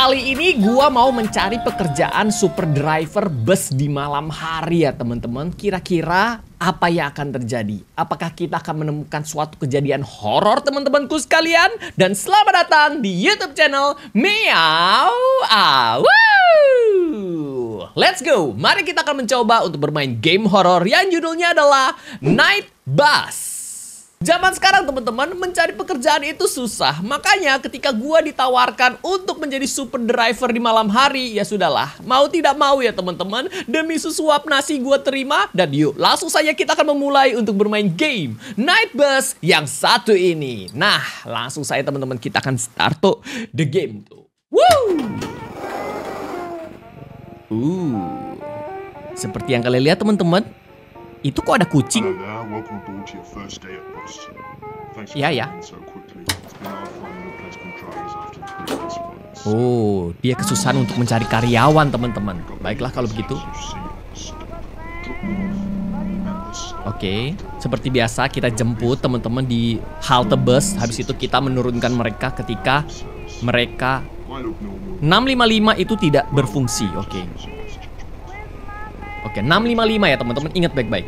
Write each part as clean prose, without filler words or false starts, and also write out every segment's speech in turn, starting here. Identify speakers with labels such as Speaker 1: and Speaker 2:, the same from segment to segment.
Speaker 1: kali ini gua mau mencari pekerjaan super driver bus di malam hari ya teman-teman. Kira-kira apa yang akan terjadi? Apakah kita akan menemukan suatu kejadian horor teman-temanku sekalian? Dan selamat datang di YouTube channel Meow Awu. Let's go. Mari kita akan mencoba untuk bermain game horor yang judulnya adalah Night Bus. Zaman sekarang teman-teman mencari pekerjaan itu susah. Makanya ketika gua ditawarkan untuk menjadi super driver di malam hari, ya sudahlah, mau tidak mau ya teman-teman, demi sesuap nasi gua terima. Dan yuk langsung saja kita akan memulai untuk bermain game Night Bus yang satu ini. Nah langsung saja teman-teman, kita akan start tuh the game tuh. Seperti yang kalian lihat teman-teman, itu kok ada kucing? Ya. Oh, dia kesusahan untuk mencari karyawan teman-teman. Baiklah kalau begitu. Oke, seperti biasa kita jemput teman-teman di halte bus. Habis itu kita menurunkan mereka ketika mereka 655 itu tidak berfungsi. Oke, 655 ya teman-teman, ingat baik-baik.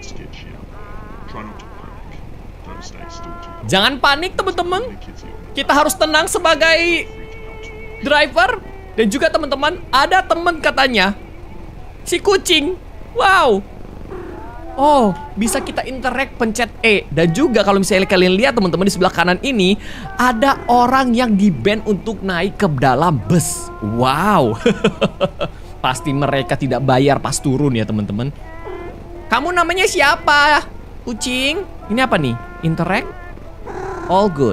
Speaker 1: Jangan panik teman-teman. Kita harus tenang sebagai driver. Dan juga teman-teman, ada teman katanya si kucing. Wow. Oh, bisa kita interact pencet E. Dan juga kalau misalnya kalian lihat teman-teman, di sebelah kanan ini ada orang yang di-ban untuk naik ke dalam bus. Wow. Pasti mereka tidak bayar pas turun ya teman-teman. Kamu namanya siapa? Kucing. Ini apa nih? Interact. All good.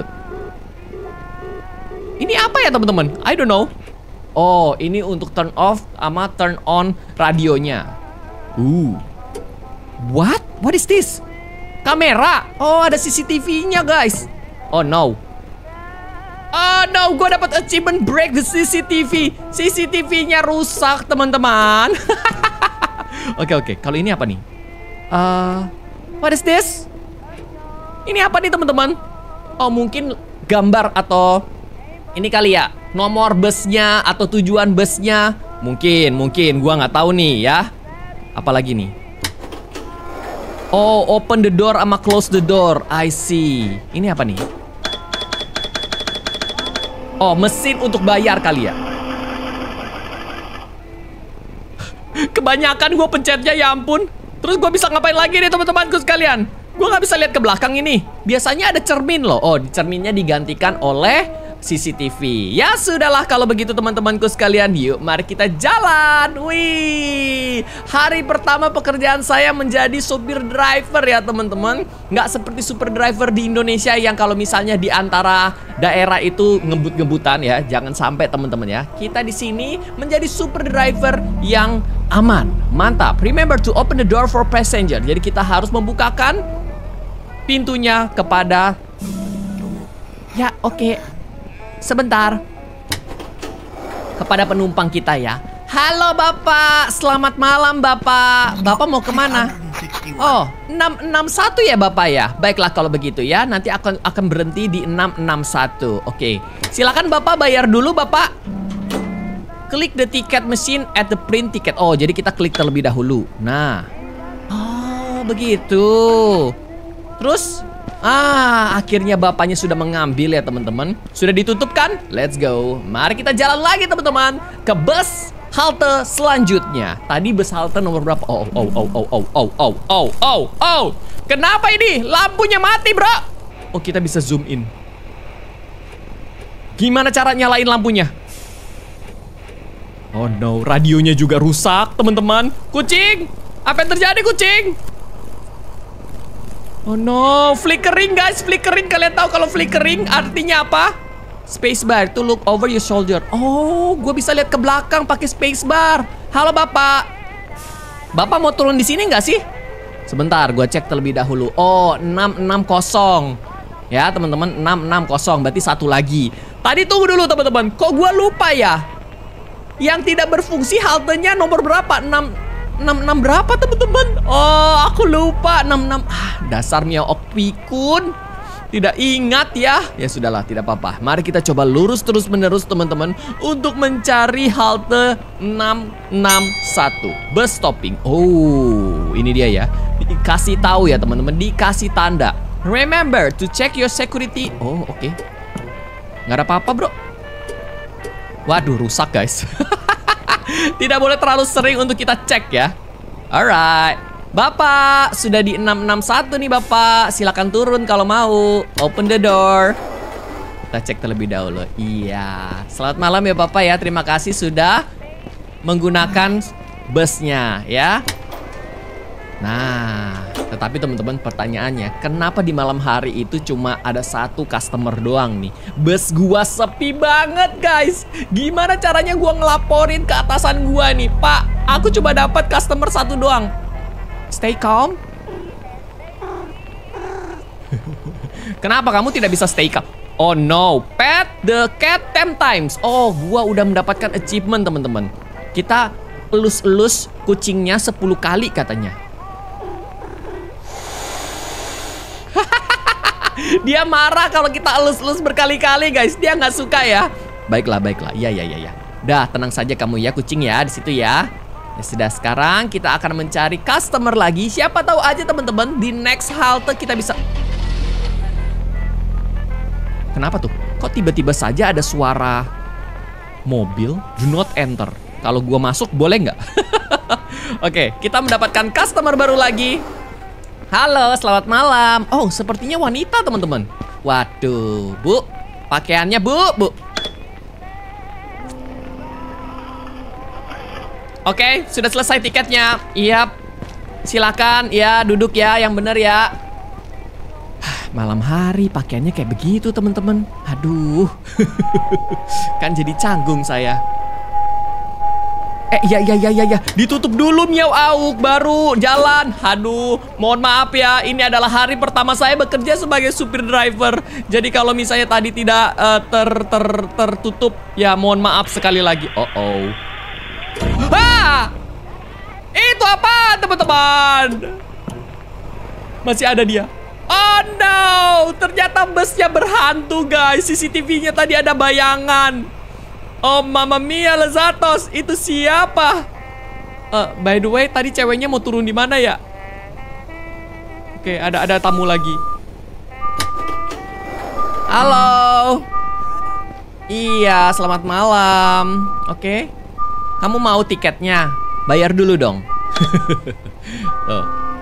Speaker 1: Ini apa ya teman-teman? I don't know. Oh, ini untuk turn off sama turn on radionya. What? What is this? Kamera. Oh, ada CCTV-nya guys. Oh no. Oh no, gue dapat achievement break the CCTV. CCTV-nya rusak teman-teman. Oke. Kalau ini apa nih? What is this? Ini apa nih teman-teman? Oh, mungkin gambar atau ini kali ya, nomor busnya atau tujuan busnya. Mungkin. Gua nggak tahu nih ya. Apalagi nih? Oh, open the door sama close the door. I see. Ini apa nih? Oh, mesin untuk bayar kali ya. Kebanyakan gue pencetnya, ya ampun. Terus gue bisa ngapain lagi nih teman-temanku sekalian? Gue nggak bisa lihat ke belakang ini. Biasanya ada cermin loh. Oh, cerminnya digantikan oleh CCTV. Ya sudahlah kalau begitu teman-temanku sekalian. Yuk mari kita jalan. Wih, hari pertama pekerjaan saya menjadi supir driver ya teman-teman. Nggak seperti super driver di Indonesia yang kalau misalnya di antara daerah itu ngebut-ngebutan ya. Jangan sampai teman-teman ya. Kita di sini menjadi super driver yang aman. Mantap. Remember to open the door for passenger. Jadi kita harus membukakan pintunya kepada... Ya oke. Sebentar. Kepada penumpang kita ya. Halo Bapak, selamat malam Bapak. Bapak mau kemana? Oh, 661 ya Bapak ya. Baiklah kalau begitu ya. Nanti akan berhenti di 661. Oke. Silakan Bapak bayar dulu Bapak. Klik the ticket machine at the print ticket. Oh, jadi kita klik terlebih dahulu. Nah. Oh, begitu. Terus akhirnya bapaknya sudah mengambil ya teman-teman. Sudah ditutup kan? Let's go. Mari kita jalan lagi teman-teman ke bus halte selanjutnya. Tadi bus halte nomor berapa? Oh. Kenapa ini? Lampunya mati, bro. Oh, kita bisa zoom in. Gimana cara nyalain lampunya? Oh no, radionya juga rusak, teman-teman. Kucing! Apa yang terjadi, kucing? Oh no, flickering guys, flickering. Kalian tahu kalau flickering artinya apa? Spacebar to look over your shoulder. Oh, gue bisa lihat ke belakang pakai spacebar. Halo Bapak. Bapak mau turun di sini nggak sih? Sebentar, gue cek terlebih dahulu. Oh, 660. Ya teman-teman, 660. Berarti satu lagi. Tadi tunggu dulu teman-teman. Kok gue lupa ya? Yang tidak berfungsi haltenya nomor berapa? 66 berapa teman-teman? Oh, aku lupa. 66. Dasar Meow Pikun. Tidak ingat ya. Ya sudahlah, tidak apa-apa. Mari kita coba lurus terus menerus teman-teman untuk mencari halte 661. Bus stopping. Oh, ini dia ya. Dikasih tahu ya teman-teman, dikasih tanda. Remember to check your security. Oh, oke. Nggak ada apa-apa, bro. Waduh, rusak guys. Tidak boleh terlalu sering untuk kita cek ya. Alright. Bapak, sudah di 661 nih Bapak. Silakan turun kalau mau. Open the door. Kita cek terlebih dahulu. Iya. Selamat malam ya Bapak ya. Terima kasih sudah menggunakan busnya ya. Nah, tetapi teman-teman pertanyaannya, kenapa di malam hari itu cuma ada satu customer doang nih? Bus gua sepi banget guys. Gimana caranya gua ngelaporin ke atasan gua nih? Pak, aku cuma dapat customer satu doang. Stay calm. Kenapa kamu tidak bisa stay calm? Oh no, pet the cat 10 times. Oh, gua udah mendapatkan achievement teman-teman. Kita elus-elus kucingnya 10 kali katanya. Dia marah kalau kita elus-elus berkali-kali guys. Dia nggak suka ya. Baiklah, baiklah. Iya. Dah, tenang saja kamu ya kucing ya di situ ya. Ya sudah, sekarang kita akan mencari customer lagi. Siapa tahu aja teman-teman di next halte kita bisa. Kenapa tuh? Kok tiba-tiba saja ada suara mobil do not enter? Kalau gua masuk boleh nggak? Oke, kita mendapatkan customer baru lagi. Halo, selamat malam. Oh, sepertinya wanita teman-teman. Waduh, Bu, pakaiannya Bu. Oke, sudah selesai tiketnya. Iya, silakan. Ya, duduk ya, yang bener ya. Malam hari pakaiannya kayak begitu teman-teman. Aduh, kan jadi canggung saya. Ya. Ditutup dulu miau auk, baru jalan. Aduh, mohon maaf ya. Ini adalah hari pertama saya bekerja sebagai supir driver. Jadi kalau misalnya tadi tidak tertutup, ya mohon maaf sekali lagi. Oh. Itu apa teman-teman? Masih ada dia. Oh no, ternyata busnya berhantu guys. CCTV-nya tadi ada bayangan. Oh Mamma Mia Lezatos, itu siapa? By the way, tadi ceweknya mau turun di mana ya? Oke, ada tamu lagi. Halo. Iya, selamat malam. Oke. Kamu mau tiketnya? Bayar dulu dong. Tuh.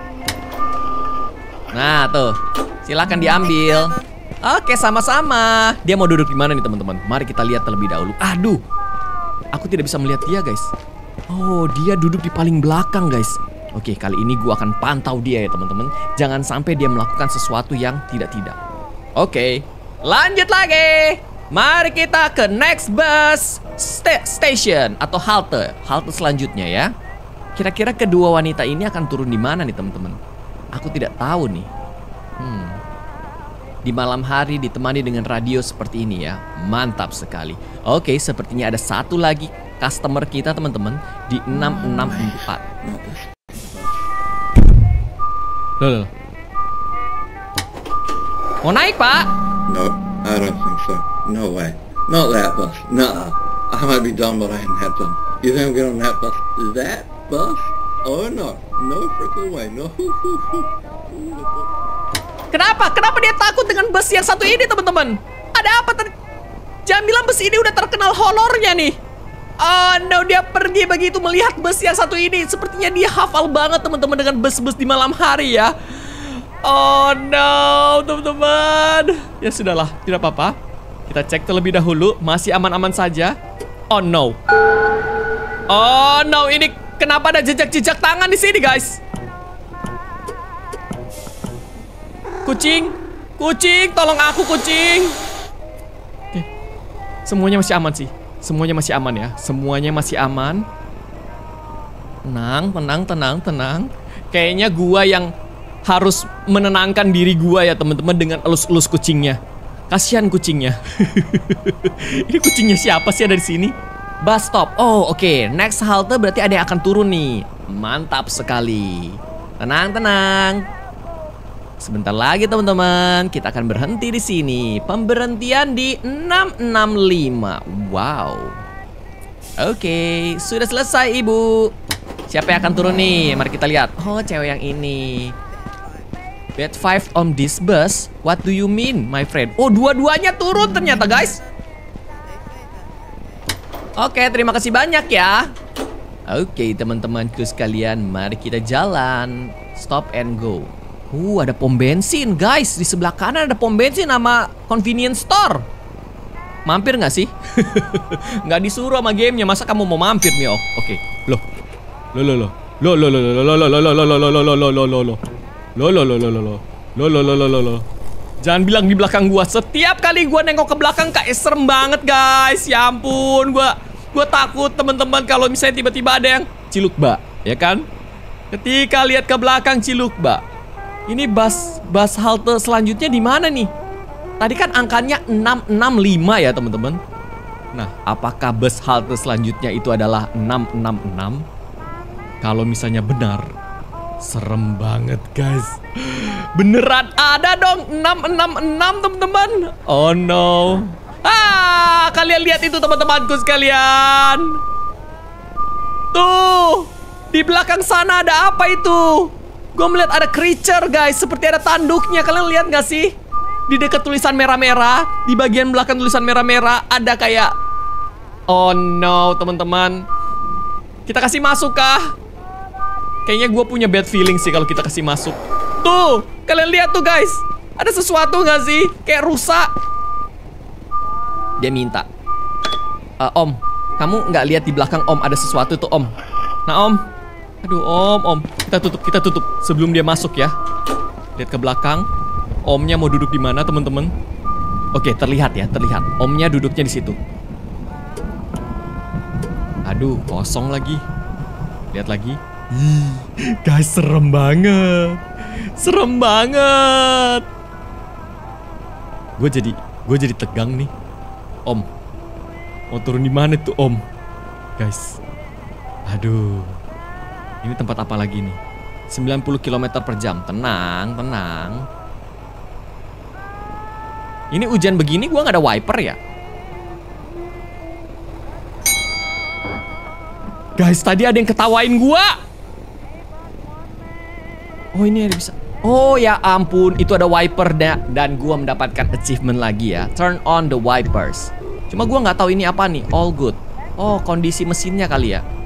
Speaker 1: Nah, tuh. Silakan diambil. Oke, sama-sama. Dia mau duduk di mana nih, teman-teman? Mari kita lihat terlebih dahulu. Aduh. Aku tidak bisa melihat dia, guys. Oh, dia duduk di paling belakang, guys. Oke, kali ini gua akan pantau dia ya, teman-teman. Jangan sampai dia melakukan sesuatu yang tidak-tidak. Oke. Lanjut lagi. Mari kita ke next bus station atau halte selanjutnya ya. Kira-kira kedua wanita ini akan turun di mana nih teman-teman? Aku tidak tahu nih. Di malam hari ditemani dengan radio seperti ini ya. Mantap sekali. Oke, sepertinya ada satu lagi customer kita teman-teman di 664. Loh. Mau naik, Pak?
Speaker 2: No, I don't think so. No way. Not that bus. Nuh-uh. I might be dumb, but I ain't that dumb. You think I'm get on that bus? That bus? Oh no. No freaking way. No.
Speaker 1: Kenapa? Kenapa dia takut dengan bus yang satu ini, teman-teman? Ada apa? Jangan bilang bus ini udah terkenal horornya nih. Oh no, dia pergi begitu melihat bus yang satu ini. Sepertinya dia hafal banget, teman-teman, dengan bus-bus di malam hari ya. Oh no, teman-teman. Ya sudahlah, tidak apa-apa. Kita cek terlebih dahulu, masih aman-aman saja. Oh no. Oh no, ini kenapa ada jejak-jejak tangan di sini, guys? Kucing, tolong aku kucing. Oke, semuanya masih aman sih. Semuanya masih aman ya. Semuanya masih aman. Tenang. Kayaknya gua yang harus menenangkan diri gua ya teman-teman dengan elus-elus kucingnya. Kasihan kucingnya. Ini kucingnya siapa sih ada di sini? Bus stop. Oh, oke. Next halte berarti ada yang akan turun nih. Mantap sekali. Tenang. Sebentar lagi teman-teman, kita akan berhenti di sini. Pemberhentian di 665. Wow. Oke, sudah selesai ibu. Siapa yang akan turun nih? Mari kita lihat. Oh, cewek yang ini. Bed 5 on this bus. What do you mean, my friend? Oh, dua-duanya turun ternyata, guys. Oke, terima kasih banyak ya. Oke, teman-temanku sekalian, mari kita jalan. Stop and go. Ada pom bensin, guys. Di sebelah kanan ada pom bensin sama convenience store. Mampir nggak sih? Nggak disuruh sama gamenya. Masa kamu mau mampir, Mio? Oke. Loh. Jangan bilang di belakang gua. Setiap kali gua nengok ke belakang kayak serem banget, guys. Ya ampun, gua takut teman-teman kalau misalnya tiba-tiba ada yang cilukba, ya kan? Ketika lihat ke belakang cilukba. Ini bus halte selanjutnya di mana nih? Tadi kan angkanya 665 ya, teman-teman. Nah, apakah bus halte selanjutnya itu adalah 666? Kalau misalnya benar, serem banget, guys. Beneran ada dong 666, teman-teman. Oh no. Kalian lihat itu teman-temanku sekalian. Tuh, di belakang sana ada apa itu? Gue melihat ada creature, guys. Seperti ada tanduknya. Kalian lihat gak sih? Di dekat tulisan merah-merah, di bagian belakang tulisan merah-merah ada kayak... Oh no, teman-teman. Kita kasih masuk kah? Kayaknya gue punya bad feeling sih kalau kita kasih masuk. Tuh, kalian lihat tuh, guys. Ada sesuatu gak sih? Kayak rusak. Dia minta, Om, kamu nggak lihat di belakang Om ada sesuatu tuh, Om? Nah, Om. Aduh, Om. Kita tutup sebelum dia masuk ya. Lihat ke belakang. Omnya mau duduk di mana, teman-teman? Oke, terlihat ya, terlihat. Omnya duduknya di situ. Aduh, kosong lagi. Lihat lagi. Guys, serem banget. Serem banget. Gue jadi tegang nih. Om, mau turun di mana tuh, Om? Guys, aduh, ini tempat apa lagi nih? 90 km per jam. Tenang. Ini hujan begini gue nggak ada wiper ya? Guys, tadi ada yang ketawain gue. Oh, ini ada bisa. Oh ya ampun, itu ada wiper dan gua mendapatkan achievement lagi ya. Turn on the wipers. Cuma gua nggak tahu ini apa nih. All good. Oh, kondisi mesinnya kali ya.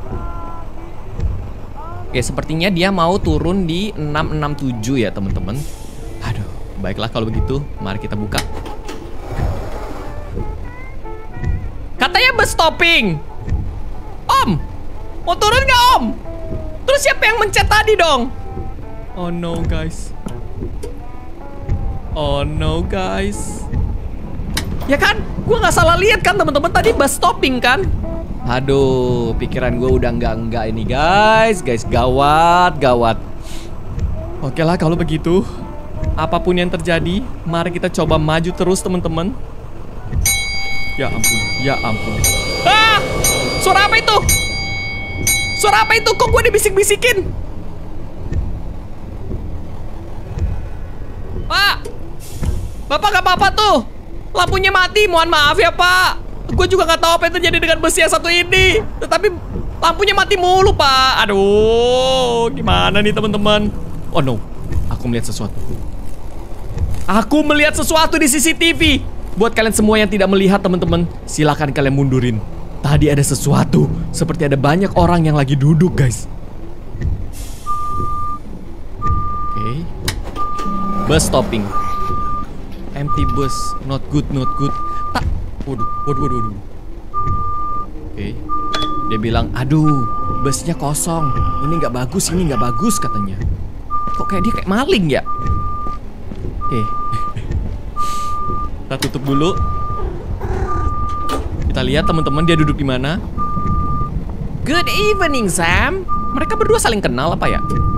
Speaker 1: Oke, sepertinya dia mau turun di 667 ya, teman-teman. Aduh, baiklah kalau begitu. Mari kita buka. Katanya bus stopping. Om, mau turun nggak, Om? Terus siapa yang mencet tadi dong? Oh no, guys. Oh no, guys. Ya kan? Gue nggak salah lihat kan, teman-teman. Tadi bus stopping kan? Aduh, pikiran gue udah enggak ini, guys. Guys, gawat. Oke lah kalau begitu. Apapun yang terjadi, mari kita coba maju terus, teman-teman. Ya ampun. Suara apa itu? Kok gue dibisik-bisikin? Pak, Bapak gak apa-apa tuh. Lampunya mati, mohon maaf ya, Pak. Gue juga gak tahu apa yang terjadi dengan bus yang satu ini. Tetapi lampunya mati mulu, Pak. Aduh, gimana nih, teman-teman? Oh no, aku melihat sesuatu di CCTV. Buat kalian semua yang tidak melihat, teman-teman, silakan kalian mundurin. Tadi ada sesuatu, seperti ada banyak orang yang lagi duduk, guys. Oke. Bus stopping. Empty bus. Not good. Waduh. Oke. Dia bilang, aduh, busnya kosong. Ini nggak bagus katanya. Kok kayak dia kayak maling ya? Oke. Kita tutup dulu. Kita lihat teman-teman dia duduk di mana. Good evening, Sam. Mereka berdua saling kenal apa ya?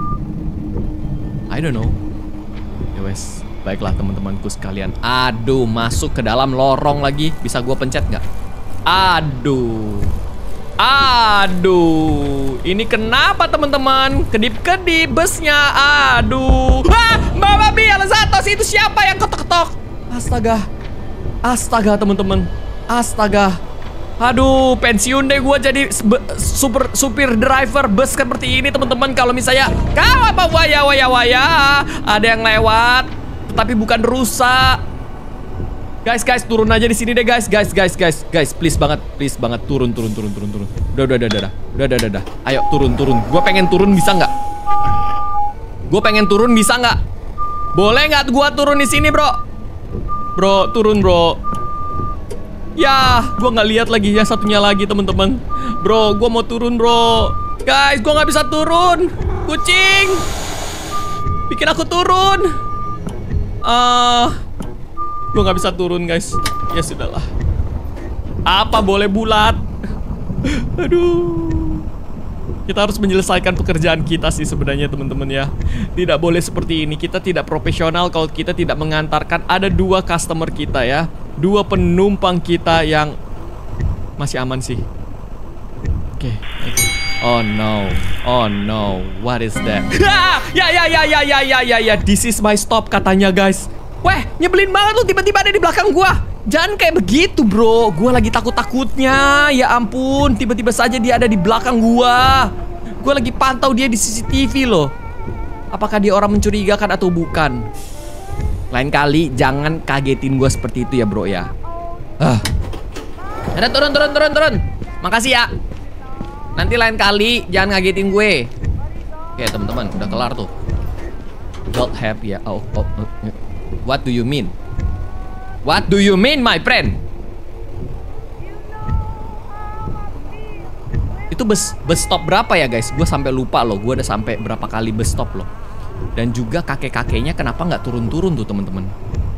Speaker 1: I don't know. Wes, baiklah teman-temanku sekalian. Aduh, masuk ke dalam lorong lagi. Bisa gue pencet nggak? Aduh. Aduh, ini kenapa teman-teman? Kedip-kedip busnya. Aduh. Mbak Babi Alzatos, itu siapa yang ketok-ketok? Astaga. Astaga teman-teman. Astaga. Aduh, pensiun deh gua jadi supir driver bus seperti ini teman-teman. Kalau misalnya apa waya ada yang lewat, tapi bukan rusak. Guys, turun aja di sini deh guys, please banget, turun. Udah. Ayo turun. Gua pengen turun bisa nggak? Boleh nggak gua turun di sini, bro? Bro, turun bro. Ya, gua nggak lihat lagi ya satunya lagi teman-teman. Bro, gua mau turun bro. Guys, gua nggak bisa turun. Kucing, bikin aku turun. Gue gak bisa turun guys. Ya sudahlah. Apa boleh bulat? Aduh. Kita harus menyelesaikan pekerjaan kita sih sebenarnya teman-teman ya. Tidak boleh seperti ini. Kita tidak profesional kalau kita tidak mengantarkan. Ada 2 customer kita ya, 2 penumpang kita yang masih aman sih. Oke. Oh no. What is that? Ya. This is my stop katanya guys. Weh, nyebelin banget lu tiba-tiba ada di belakang gua. Jangan kayak begitu, bro. Gua lagi takut-takutnya. Ya ampun, tiba-tiba saja dia ada di belakang gua. Gua lagi pantau dia di CCTV loh. Apakah dia orang mencurigakan atau bukan? Lain kali jangan kagetin gua seperti itu ya, bro ya. Ada turun. Makasih ya. Nanti lain kali jangan ngagetin gue. Oke, teman-teman, udah kelar tuh. Don't have ya. What do you mean? What do you mean, my friend? Itu bus stop berapa ya, guys? Gue sampai lupa loh. Gue udah sampai berapa kali bus stop loh. Dan juga kakek-kakeknya kenapa nggak turun-turun tuh, teman-teman?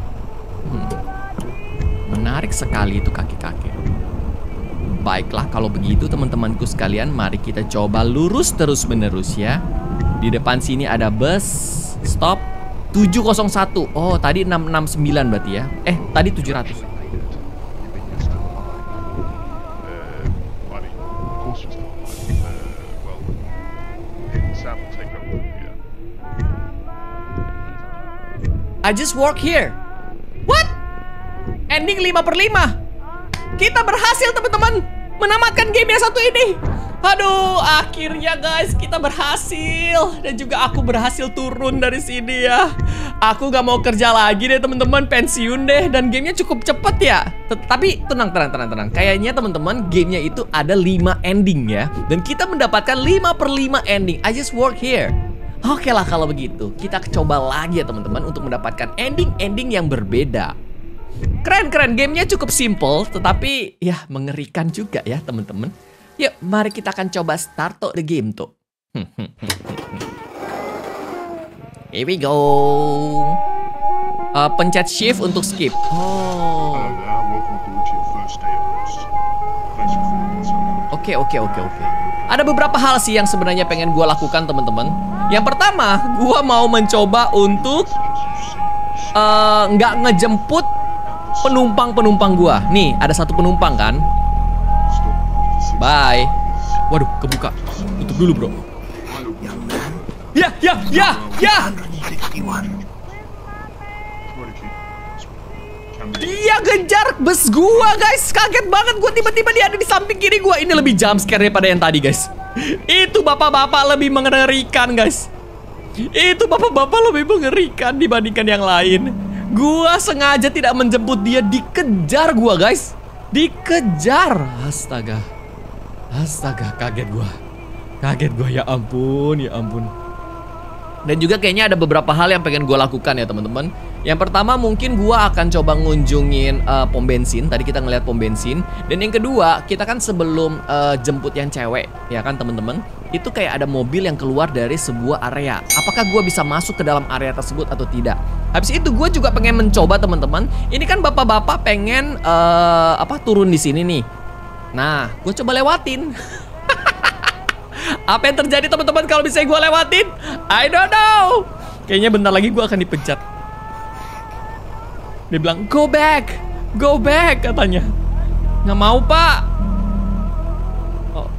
Speaker 1: Menarik sekali itu kakek-kakek. Baiklah, kalau begitu teman-temanku sekalian, mari kita coba lurus terus-menerus ya. Di depan sini ada bus stop 701. Oh, tadi 669 berarti ya. Tadi 700. I just work here. What? Ending 5/5. Kita berhasil teman-teman menamatkan game yang satu ini. Aduh, akhirnya guys kita berhasil. Dan juga aku berhasil turun dari sini ya. Aku gak mau kerja lagi deh teman-teman, pensiun deh. Dan gamenya cukup cepet ya. Tapi tenang. Kayaknya teman-teman gamenya itu ada 5 ending ya. Dan kita mendapatkan 5/5 ending. I just work here. Oke lah kalau begitu, kita coba lagi ya teman-teman untuk mendapatkan ending-ending yang berbeda. Keren, gamenya cukup simple, tetapi ya mengerikan juga ya teman-teman. Yuk, mari kita akan coba start the game tuh. Here we go. Pencet shift untuk skip. Oh. Oke. Ada beberapa hal sih yang sebenarnya pengen gue lakukan teman-teman. Yang pertama, gue mau mencoba untuk nggak ngejemput penumpang gue. Nih, ada satu penumpang kan. Bye. Waduh, kebuka. Tutup dulu, bro. Ya. Dia ngejar bus gua, guys. Kaget banget gua tiba-tiba dia ada di samping kiri gua. Ini lebih jump scare daripada yang tadi, guys. Itu bapak-bapak lebih mengerikan, guys. Itu bapak-bapak lebih mengerikan dibandingkan yang lain. Gua sengaja tidak menjemput dia, dikejar gua, guys. Dikejar. Astaga, kaget gua, ya ampun. Dan juga kayaknya ada beberapa hal yang pengen gue lakukan ya teman-teman. Yang pertama mungkin gue akan coba ngunjungin pom bensin. Tadi kita ngeliat pom bensin. Dan yang kedua, kita kan sebelum jemput yang cewek, ya kan teman-teman, itu kayak ada mobil yang keluar dari sebuah area. Apakah gue bisa masuk ke dalam area tersebut atau tidak? Habis itu gue juga pengen mencoba teman-teman. Ini kan bapak-bapak pengen turun di sini nih. Nah, gue coba lewatin. Apa yang terjadi teman-teman kalau bisa gue lewatin? I don't know. Kayaknya bentar lagi gue akan dipecat. Dia bilang go back katanya. Nggak mau pak.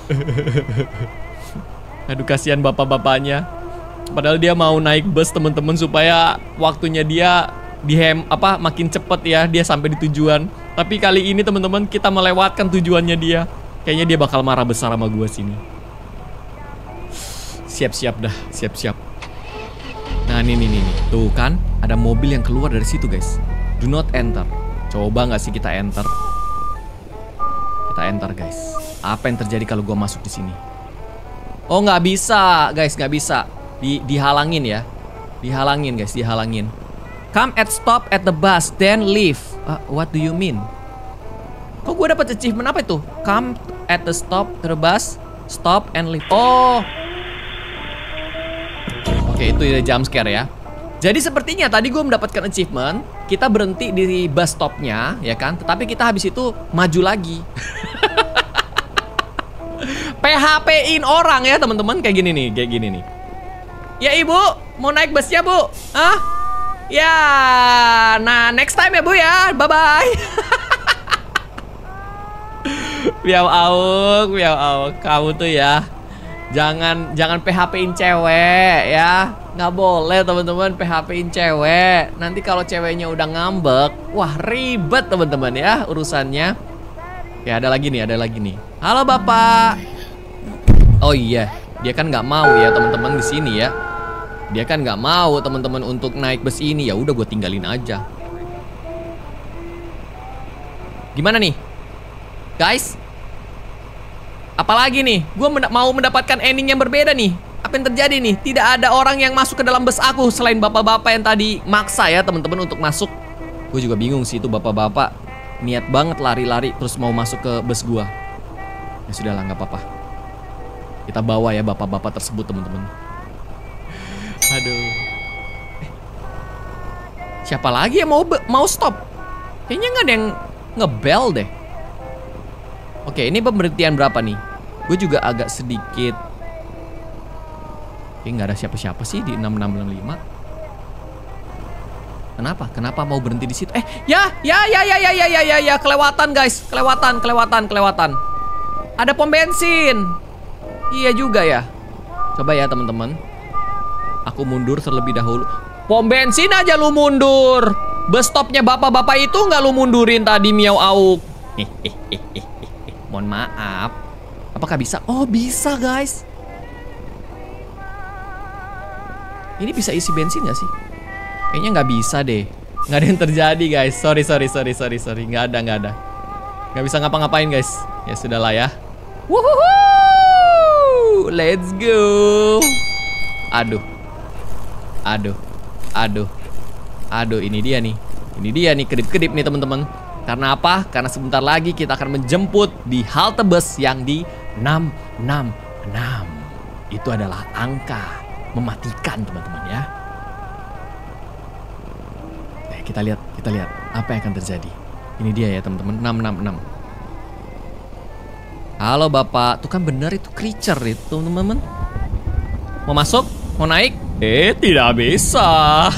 Speaker 1: Aduh, kasihan bapak-bapaknya. Padahal dia mau naik bus teman-teman supaya waktunya dia makin cepet ya, dia sampai di tujuan. Tapi kali ini teman-teman kita melewatkan tujuannya dia. Kayaknya dia bakal marah besar sama gua sini. Siap-siap dah, siap-siap. Nah nih. Tuh kan, ada mobil yang keluar dari situ guys. Do not enter. Coba nggak sih kita enter? Kita enter guys. Apa yang terjadi kalau gua masuk di sini? Oh nggak bisa guys, nggak bisa. Dihalangin ya. Dihalangin guys, dihalangin. Come at stop at the bus, then leave. What do you mean? Kok gue dapet achievement apa itu? Come at the stop to the bus, stop and leave. Oh. Oke, itu ya jump scare ya. Jadi sepertinya tadi gue mendapatkan achievement. Kita berhenti di bus stopnya, ya kan? Tetapi kita habis itu maju lagi. PHP-in orang ya teman-teman, kayak gini nih. Ya ibu, mau naik busnya bu? Hah? Ya, nah next time ya bu ya, bye-bye. Miau Auk, kamu tuh ya, jangan PHP-in cewek ya, nggak boleh teman-teman PHP-in cewek. Nanti kalau ceweknya udah ngambek, wah ribet teman-teman ya urusannya. Ya ada lagi nih. Halo bapak. Oh iya, dia kan nggak mau ya teman-teman di sini ya. Dia kan nggak mau teman-teman untuk naik bus ini. Ya udah gue tinggalin aja. Gimana nih, guys? Apalagi nih? Gue mau mendapatkan ending yang berbeda nih. Apa yang terjadi nih? Tidak ada orang yang masuk ke dalam bus aku selain bapak-bapak yang tadi maksa ya teman-teman untuk masuk. Gue juga bingung sih itu bapak-bapak niat banget lari-lari terus mau masuk ke bus gue. Ya sudahlah, nggak apa-apa. Kita bawa ya bapak-bapak tersebut teman-teman. Aduh. Siapa lagi yang mau stop? Kayaknya nggak ada yang ngebel deh. Oke, ini pemberhentian berapa nih? Gue juga agak sedikit. Oke, nggak ada siapa-siapa sih di 6665. Kenapa mau berhenti di situ? Ya, kelewatan guys, kelewatan. Ada pom bensin. Iya juga ya. Coba ya teman-teman. Aku mundur terlebih dahulu. Pom bensin aja lu mundur. Bus stopnya bapak-bapak itu nggak lu mundurin tadi, Miau Auk. Mohon maaf. Apakah bisa? Oh bisa guys. Ini bisa isi bensin nggak sih? Kayaknya nggak bisa deh. Nggak ada yang terjadi guys. Sorry. Nggak ada. Nggak bisa ngapa-ngapain guys. Ya sudahlah ya. Woohoo! Let's go. Aduh, ini dia nih. Kedip-kedip nih teman-teman. Karena apa? Karena sebentar lagi kita akan menjemput di halte bus yang di 666. Itu adalah angka mematikan teman-teman ya. Kita lihat apa yang akan terjadi. Ini dia ya teman-teman, 666. Halo bapak, tuh kan bener itu creature itu teman-teman. Mau masuk? Mau naik? Tidak bisa.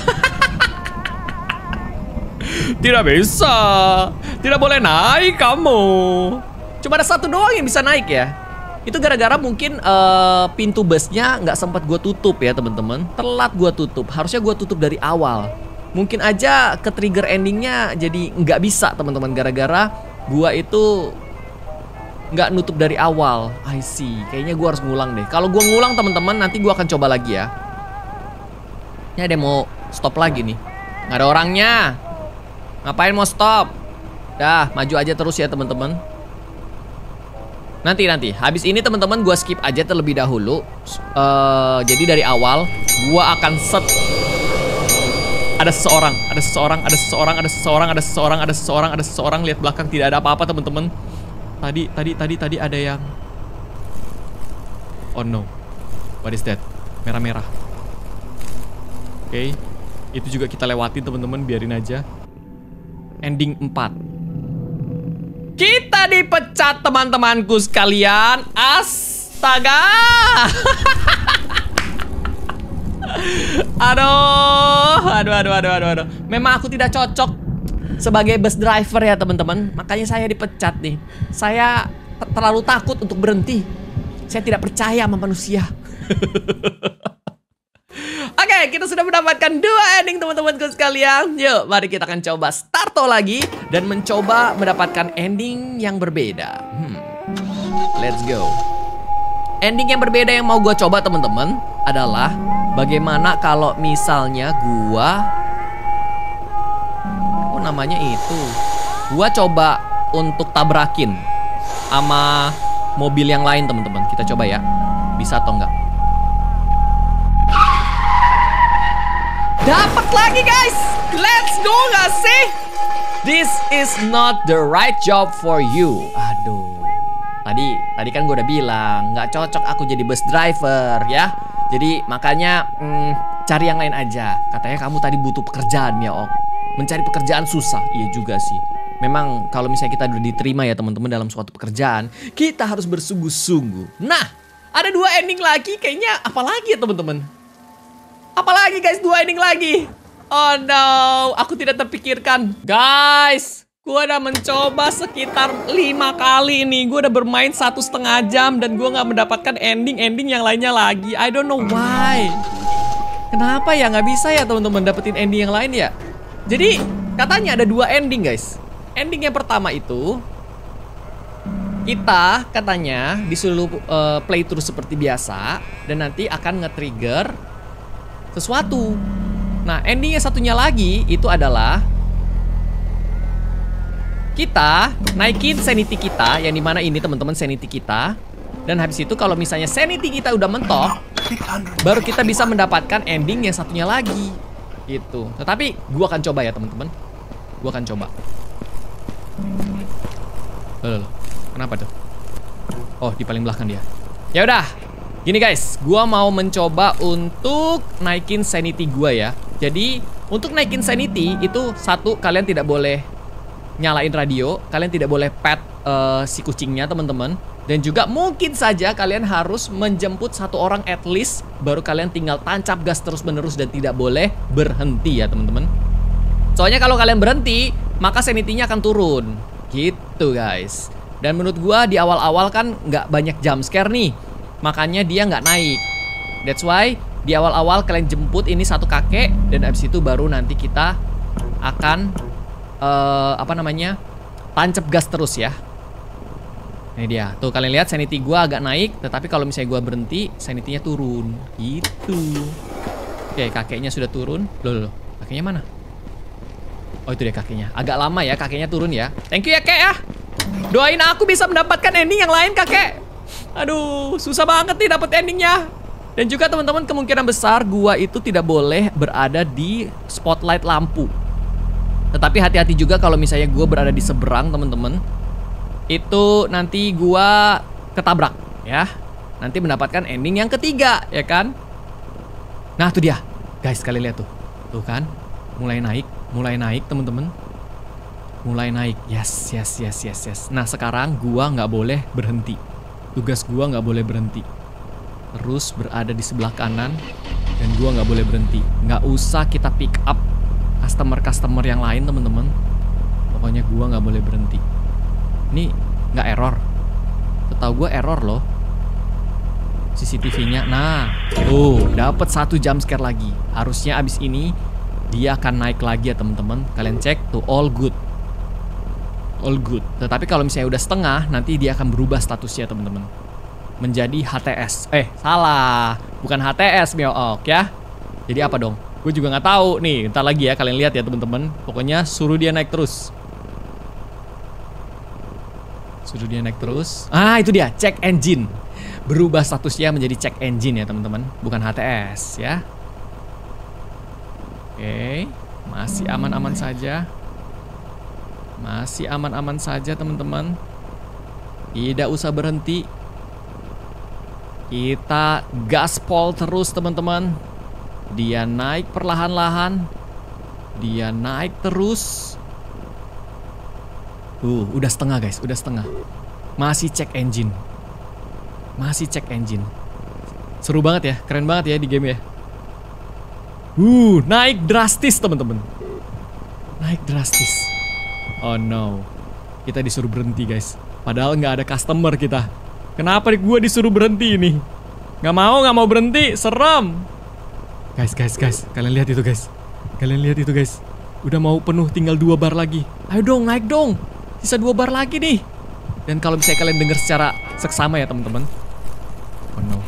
Speaker 1: Tidak bisa. Tidak boleh naik kamu. Cuma ada satu doang yang bisa naik ya. Itu gara-gara mungkin pintu busnya nggak sempat gue tutup ya teman-teman. Telat gue tutup. Harusnya gue tutup dari awal. Mungkin aja ke trigger endingnya jadi nggak bisa teman-teman. Gara-gara gue itu nggak nutup dari awal. I see. Kayaknya gue harus ngulang deh. Kalau gue ngulang teman-teman, nanti gue akan coba lagi ya. Ini ada yang mau stop lagi nih. Nggak ada orangnya. Ngapain mau stop? Dah, maju aja terus ya teman-teman. Nanti habis ini teman-teman gue skip aja terlebih dahulu. Jadi dari awal gue akan set. Ada seseorang. Lihat belakang, tidak ada apa-apa teman-teman. Tadi ada yang. Oh no. What is that? Merah-merah. Oke. Itu juga kita lewatin teman-teman, biarin aja. Ending 4. Kita dipecat teman-temanku sekalian. Astaga. Aduh. Memang aku tidak cocok sebagai bus driver ya teman-teman. Makanya saya dipecat nih. Saya terlalu takut untuk berhenti. Saya tidak percaya sama manusia. Oke, kita sudah mendapatkan 2 ending teman-temanku sekalian. Yuk, mari kita akan coba starto lagi dan mencoba mendapatkan ending yang berbeda. Let's go. Ending yang berbeda yang mau gue coba teman-teman adalah bagaimana kalau misalnya gua namanya itu gua coba untuk tabrakin sama mobil yang lain teman-teman. Kita coba ya, bisa atau enggak. Dapat lagi guys. Let's go gak sih? This is not the right job for you. Aduh. Tadi kan gue udah bilang nggak cocok aku jadi bus driver ya. Jadi makanya cari yang lain aja. Katanya kamu tadi butuh pekerjaan ya Om. Mencari pekerjaan susah. Iya juga sih. Memang kalau misalnya kita udah diterima ya teman-teman dalam suatu pekerjaan, kita harus bersungguh-sungguh. Nah, ada 2 ending lagi. Kayaknya apa lagi ya teman-teman? Apalagi guys, 2 ending lagi. Oh no, aku tidak terpikirkan. Guys, gue udah mencoba sekitar 5 kali nih. Gue udah bermain 1,5 jam dan gue nggak mendapatkan ending-ending yang lainnya lagi. I don't know why. Kenapa ya nggak bisa ya teman-teman dapetin ending yang lain ya? Jadi katanya ada 2 ending guys. Ending yang pertama itu kita katanya disuruh playthrough seperti biasa dan nanti akan nge-trigger sesuatu. Nah, ending yang satunya lagi itu adalah kita naikin sanity kita, yang dimana ini teman-teman sanity kita. Dan habis itu kalau misalnya sanity kita udah mentok, baru kita bisa mendapatkan ending yang satunya lagi gitu. Tetapi gua akan coba ya teman-teman. Gua akan coba. Kenapa tuh? Oh, di paling belakang dia. Ya udah. Gini guys, gua mau mencoba untuk naikin sanity gua ya. Jadi, untuk naikin sanity itu satu, kalian tidak boleh nyalain radio, kalian tidak boleh pet si kucingnya teman-teman. Dan juga mungkin saja kalian harus menjemput 1 orang at least, baru kalian tinggal tancap gas terus-menerus dan tidak boleh berhenti ya teman-teman. Soalnya kalau kalian berhenti, maka sanity-nya akan turun. Gitu guys. Dan menurut gua di awal-awal kan nggak banyak jump scare nih, makanya dia nggak naik. That's why di awal-awal kalian jemput ini 1 kakek, dan abis itu baru nanti kita akan tancap gas terus ya. Ini dia. Tuh kalian lihat sanity gua agak naik, tetapi kalau misalnya gua berhenti, sanity-nya turun. Gitu. Oke, kakeknya sudah turun. Loh, kakeknya mana? Oh, itu dia kakeknya. Agak lama ya kakeknya turun ya. Thank you ya kek ya. Doain aku bisa mendapatkan ending yang lain kakek. Aduh, susah banget nih dapet endingnya. Dan juga teman-teman, kemungkinan besar gua itu tidak boleh berada di spotlight lampu. Tetapi hati-hati juga kalau misalnya gua berada di seberang teman-teman. Itu nanti gua ketabrak ya. Nanti mendapatkan ending yang ketiga ya kan. Nah tuh dia. Guys, kalian lihat tuh. Tuh kan, mulai naik teman-teman. Mulai naik. Yes. Nah sekarang gua nggak boleh berhenti. Tugas gua nggak boleh berhenti. Terus berada di sebelah kanan. Dan gua nggak boleh berhenti. Nggak usah kita pick up customer yang lain teman-teman. Pokoknya gua nggak boleh berhenti. Ini nggak error. Setahu gua error loh CCTV-nya. Nah, tuh dapat 1 jump scare lagi. Harusnya abis ini dia akan naik lagi ya teman-teman. Kalian cek tuh, all good. All good. Tetapi kalau misalnya udah setengah, nanti dia akan berubah statusnya teman-teman. Menjadi HTS. Salah. Bukan HTS, Meowok ya. Jadi apa dong? Gue juga nggak tahu. Nih, ntar lagi ya kalian lihat ya teman-teman. Pokoknya suruh dia naik terus. Ah, itu dia, check engine. Berubah statusnya menjadi check engine ya teman-teman. Bukan HTS ya. Oke, masih aman-aman saja. Masih aman-aman saja teman-teman. Tidak usah berhenti. Kita gaspol terus teman-teman. Dia naik perlahan-lahan. Dia naik terus. Udah setengah guys, udah setengah. Masih cek engine. Seru banget ya, keren banget ya di game ya. Naik drastis teman-teman. Naik drastis. Oh no. Kita disuruh berhenti guys. Padahal nggak ada customer kita. Kenapa gue disuruh berhenti ini? Nggak mau berhenti, serem. Guys, kalian lihat itu guys. Udah mau penuh, tinggal 2 bar lagi. Ayo dong, naik dong. Sisa 2 bar lagi nih. Dan kalau misalnya kalian dengar secara seksama ya teman-teman. Oh no.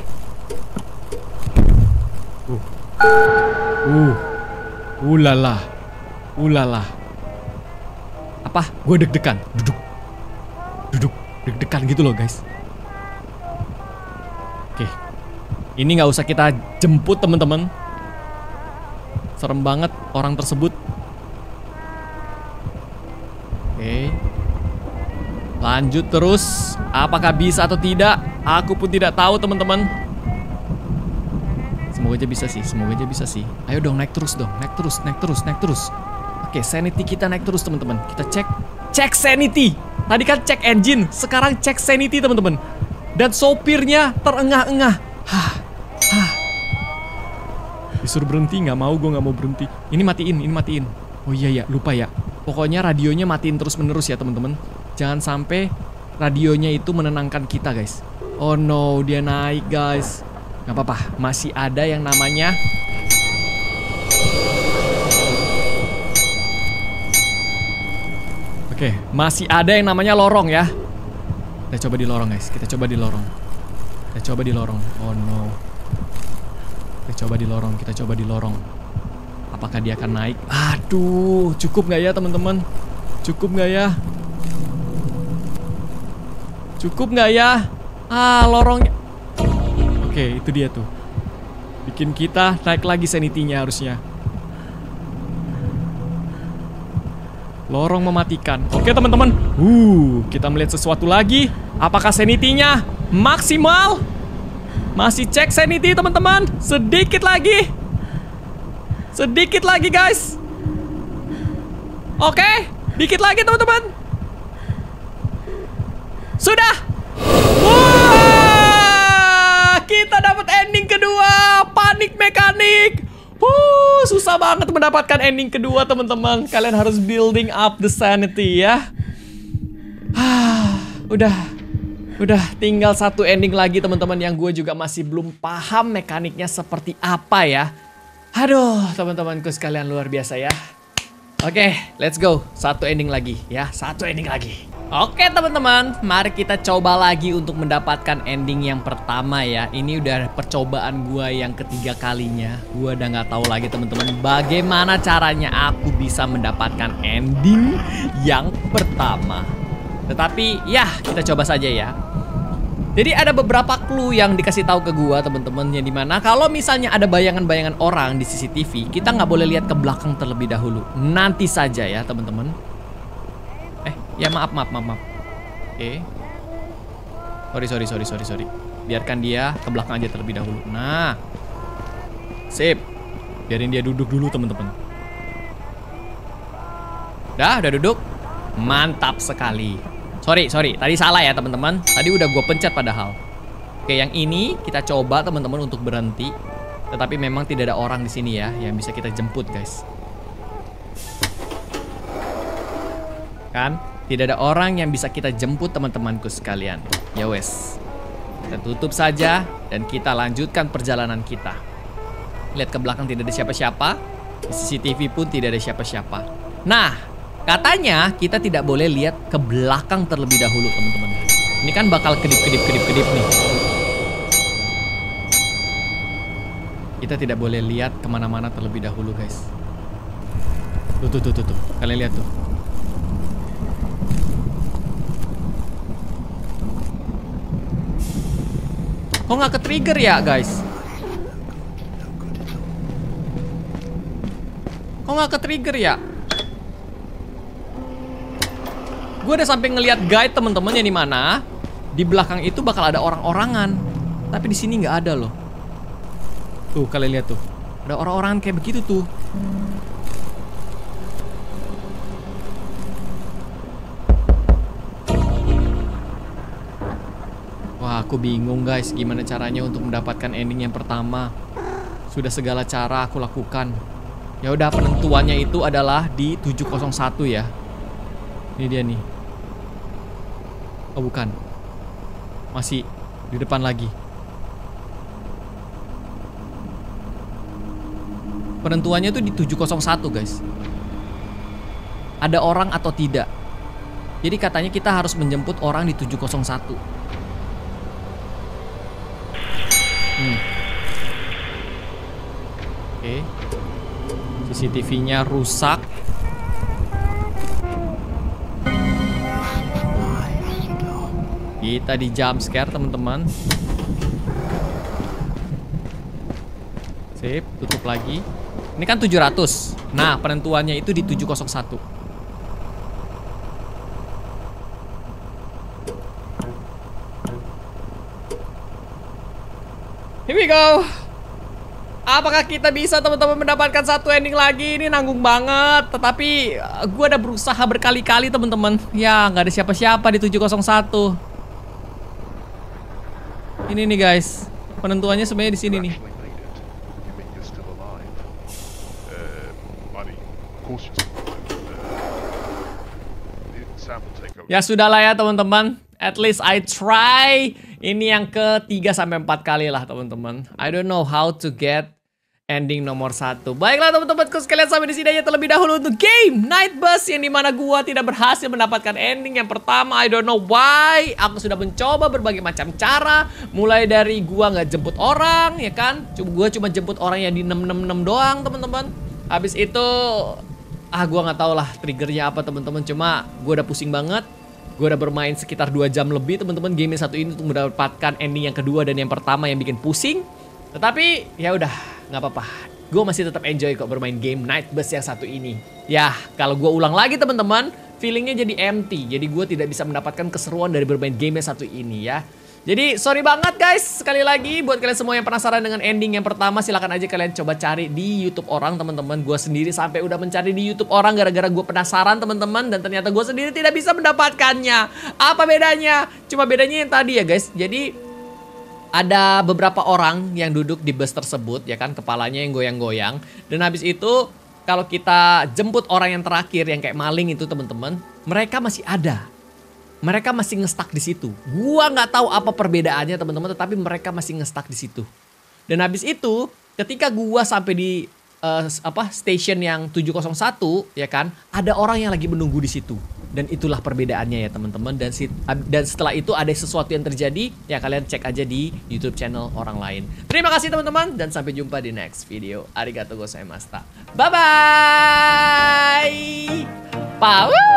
Speaker 1: Ulala. Apa? Gue deg-degan. Duduk. Deg-degan gitu loh guys. Oke. Ini nggak usah kita jemput teman-teman. Serem banget orang tersebut. Oke. Lanjut terus. Apakah bisa atau tidak? Aku pun tidak tahu teman-teman. Semoga aja bisa sih. Ayo dong, naik terus. Oke, sanity kita naik terus teman-teman. Kita cek sanity. Tadi kan cek engine, sekarang cek sanity teman-teman. Dan sopirnya terengah-engah. Disuruh berhenti, gue nggak mau berhenti. Ini matiin. Oh iya, lupa ya. Pokoknya radionya matiin terus-menerus ya teman-teman. Jangan sampai radionya itu menenangkan kita guys. Oh no, dia naik guys. Gak apa-apa, masih ada yang namanya masih ada yang namanya lorong ya. Kita coba di lorong guys. Kita coba di lorong. Oh no. Kita coba di lorong. Apakah dia akan naik? Aduh, cukup nggak ya teman-teman? Cukup nggak ya? Lorongnya. Oke, itu dia tuh. Bikin kita naik lagi sanity-nya harusnya. Lorong mematikan. Oke teman-teman. Kita melihat sesuatu lagi. Apakah sanity-nya maksimal? Masih cek sanity teman-teman. Sedikit lagi guys. Oke, dikit lagi teman-teman. Sudah. Wah, kita dapat ending kedua. Panik mekanik. Susah banget mendapatkan ending kedua teman-teman. Kalian harus building up the sanity ya. Udah tinggal 1 ending lagi teman-teman yang gue juga masih belum paham mekaniknya seperti apa ya. Aduh, teman-temanku sekalian luar biasa ya. Oke, let's go. 1 ending lagi ya, 1 ending lagi. Oke teman-teman, mari kita coba lagi untuk mendapatkan ending yang pertama ya. Ini udah percobaan gua yang ketiga kalinya. Gua udah nggak tahu lagi teman-teman bagaimana caranya aku bisa mendapatkan ending yang pertama. Tetapi ya kita coba saja ya. Jadi ada beberapa clue yang dikasih tahu ke gua teman-teman, yang dimana kalau misalnya ada bayangan-bayangan orang di CCTV, kita nggak boleh lihat ke belakang terlebih dahulu. Nanti saja ya teman-teman. Ya maaf. Oke. Sorry. Biarkan dia ke belakang aja terlebih dahulu. Nah. Sip. Biarin dia duduk dulu teman-teman. Udah duduk. Mantap sekali. Sorry. Tadi salah ya teman-teman. Tadi udah gue pencet padahal. Oke, yang ini kita coba teman-teman untuk berhenti. Tetapi memang tidak ada orang di sini ya yang bisa kita jemput guys. Kan? Tidak ada orang yang bisa kita jemput teman-temanku sekalian. Ya wes. Kita tutup saja dan kita lanjutkan perjalanan kita. Lihat ke belakang tidak ada siapa-siapa. Di CCTV pun tidak ada siapa-siapa. Nah, katanya kita tidak boleh lihat ke belakang terlebih dahulu teman-teman. Ini kan bakal kedip nih. Kita tidak boleh lihat kemana-mana terlebih dahulu guys. Tuh. Kalian lihat tuh. Kok nggak ke-trigger ya guys? Gue udah sampai ngelihat guide temen-temen yang dimana di belakang itu bakal ada orang-orangan, tapi di sini nggak ada loh. Tuh kalian lihat tuh, ada orang-orangan kayak begitu tuh. Wah, aku bingung guys, gimana caranya untuk mendapatkan ending yang pertama. Sudah segala cara aku lakukan. Ya udah, penentuannya itu adalah di 701 ya. Ini dia nih. Oh bukan. Masih Di depan lagi. Penentuannya tuh di 701 guys. Ada orang atau tidak. Jadi katanya kita harus menjemput orang di 701. Oke. CCTV-nya rusak. Kita di jump scare teman-teman. Sip, tutup lagi. Ini kan 700. Nah, penentuannya itu di 701. Here we go. Apakah kita bisa teman-teman mendapatkan satu ending lagi? Ini nanggung banget. Tetapi gue udah berusaha berkali-kali teman-teman. Ya nggak ada siapa-siapa di 701. Ini nih guys. Penentuannya sebenarnya di sini nih. Ya sudahlah ya teman-teman. At least I try. Ini yang ke-3 sampai 4 kali lah teman-teman. I don't know how to get ending nomor 1. Baiklah teman-temanku sekalian, sampai di sini aja terlebih dahulu untuk game Night Bus yang dimana gua tidak berhasil mendapatkan ending yang pertama. I don't know why. Aku sudah mencoba berbagai macam cara. Mulai dari gua nggak jemput orang, ya kan? Gua cuma jemput orang yang di 666 doang teman-teman. Habis itu gua nggak tahu lah triggernya apa teman-teman. Cuma gua udah pusing banget. Gue udah bermain sekitar 2 jam lebih teman-teman game yang satu ini untuk mendapatkan ending yang kedua dan yang pertama yang bikin pusing. Tetapi ya udah nggak apa-apa. Gue masih tetap enjoy kok bermain game Night Bus yang satu ini. Ya kalau gue ulang lagi teman-teman, feelingnya jadi empty. Jadi gue tidak bisa mendapatkan keseruan dari bermain game yang satu ini ya. Jadi sorry banget guys, sekali lagi buat kalian semua yang penasaran dengan ending yang pertama, silakan aja kalian coba cari di YouTube orang teman-teman. Gue sendiri sampai udah mencari di YouTube orang gara-gara gue penasaran teman-teman, dan ternyata gue sendiri tidak bisa mendapatkannya. Apa bedanya? Cuma bedanya yang tadi ya guys. Jadi ada beberapa orang yang duduk di bus tersebut ya kan, kepalanya yang goyang-goyang, dan habis itu kalau kita jemput orang yang terakhir yang kayak maling itu teman-teman, mereka masih ada. Mereka masih ngestak di situ. Gua nggak tahu apa perbedaannya teman-teman, tetapi mereka masih ngestak di situ. Dan habis itu, ketika gua sampai di station yang 701 ya kan, ada orang yang lagi menunggu di situ. Dan itulah perbedaannya ya teman-teman. Dan setelah itu ada sesuatu yang terjadi, ya kalian cek aja di YouTube channel orang lain. Terima kasih teman-teman, dan sampai jumpa di next video. Arigatou gozaimashita. Bye bye. Power.